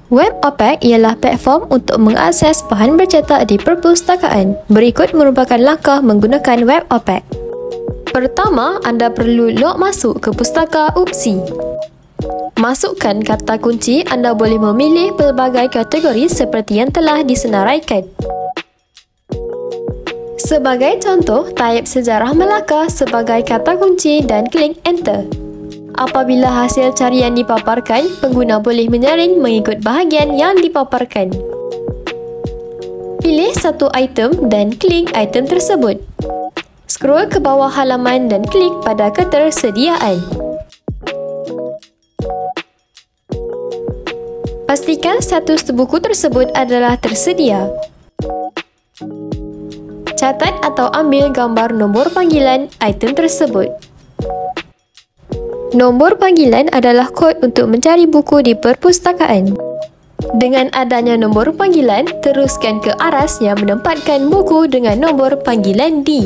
Web OPAC ialah platform untuk mengakses bahan bercetak di perpustakaan. Berikut merupakan langkah menggunakan Web OPAC. Pertama, anda perlu log masuk ke pustaka UPSI. Masukkan kata kunci. Anda boleh memilih pelbagai kategori seperti yang telah disenaraikan. Sebagai contoh, type sejarah Melaka sebagai kata kunci dan klik Enter. Apabila hasil carian dipaparkan, pengguna boleh menyaring mengikut bahagian yang dipaparkan. Pilih satu item dan klik item tersebut. Scroll ke bawah halaman dan klik pada ketersediaan. Pastikan status buku tersebut adalah tersedia. Catat atau ambil gambar nombor panggilan item tersebut. Nombor panggilan adalah kod untuk mencari buku di perpustakaan. Dengan adanya nombor panggilan, teruskan ke aras yang menempatkan buku dengan nombor panggilan D.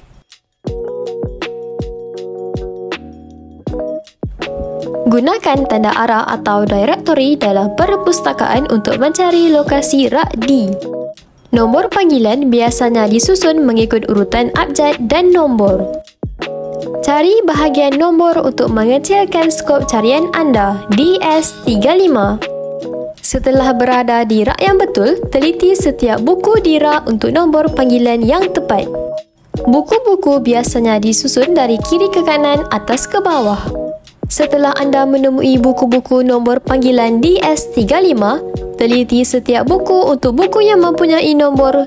Gunakan tanda arah atau directory dalam perpustakaan untuk mencari lokasi rak D. Nombor panggilan biasanya disusun mengikut urutan abjad dan nombor. Cari bahagian nombor untuk mengecilkan skop carian anda, DS35. Setelah berada di rak yang betul, teliti setiap buku di rak untuk nombor panggilan yang tepat. Buku-buku biasanya disusun dari kiri ke kanan, atas ke bawah. Setelah anda menemui buku-buku nombor panggilan DS35, teliti setiap buku untuk buku yang mempunyai nombor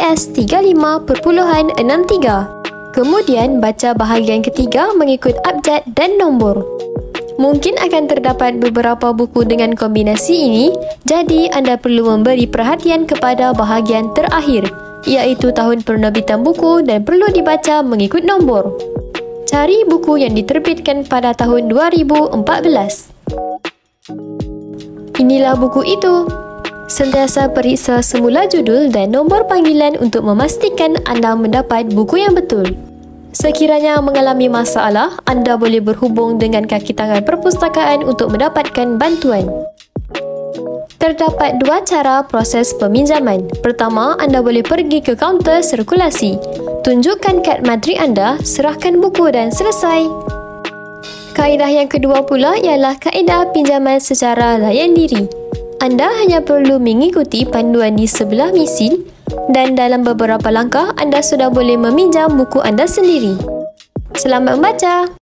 DS35.63. Kemudian, baca bahagian ketiga mengikut abjad dan nombor. Mungkin akan terdapat beberapa buku dengan kombinasi ini, jadi anda perlu memberi perhatian kepada bahagian terakhir, iaitu tahun penerbitan buku dan perlu dibaca mengikut nombor. Cari buku yang diterbitkan pada tahun 2014. Inilah buku itu. Sentiasa periksa semula judul dan nombor panggilan untuk memastikan anda mendapat buku yang betul. Sekiranya mengalami masalah, anda boleh berhubung dengan kaki tangan perpustakaan untuk mendapatkan bantuan. Terdapat dua cara proses peminjaman. Pertama, anda boleh pergi ke kaunter sirkulasi. Tunjukkan kad matrik anda, serahkan buku dan selesai. Kaedah yang kedua pula ialah kaedah pinjaman secara layan diri. Anda hanya perlu mengikuti panduan di sebelah mesin dan dalam beberapa langkah anda sudah boleh meminjam buku anda sendiri. Selamat membaca!